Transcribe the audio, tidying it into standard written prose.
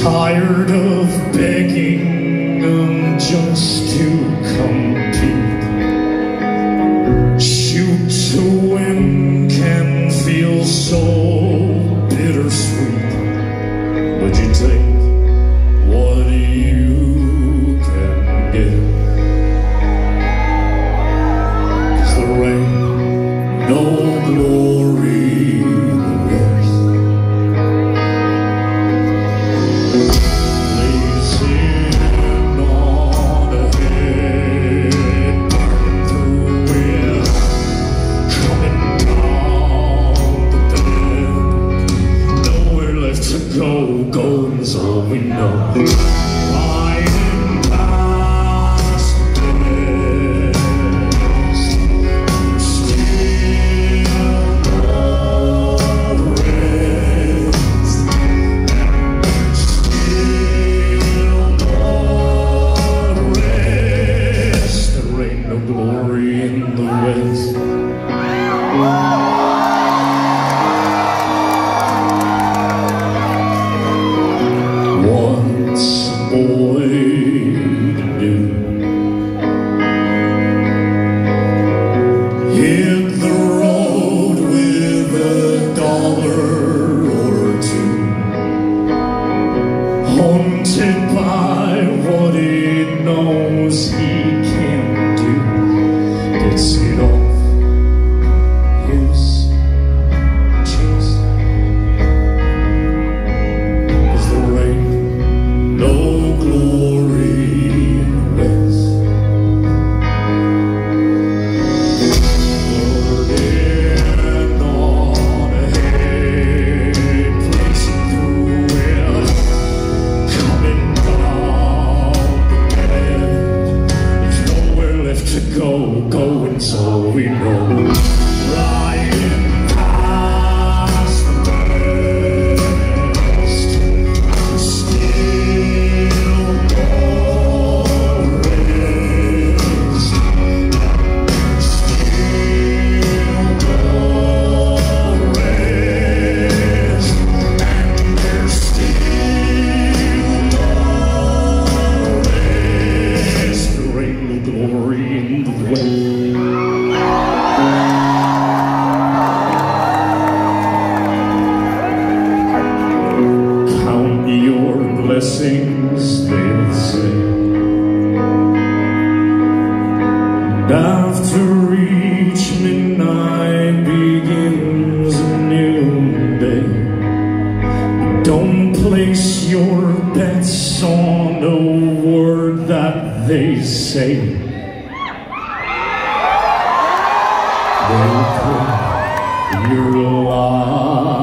tired of begging them just to compete. Shoot to win can feel so bittersweet, but you take what you can get. 'Cause there ain't no glory left. Blazing on ahead, burning through it, coming down the dead. Nowhere left to go, going's all we know. Riding past the best, there's still no rest, and there's still no rest. There ain't no glory in the West. What's a boy to do? Hit the road with $1 or two, haunted by what he knows he can't do. Gets it off his chest. 'Cause there ain't no glory in the West. Burning on ahead, blazing through it, coming down the bed. There's nowhere left to go, going's all we know. Riding past the best, there's still no rest, there's still no rest, and there's still no rest. There ain't no glory in the West. Count your blessings, they'll say, and after each midnight begins a new day. But don't place your bets on a word that they say. They'll put your life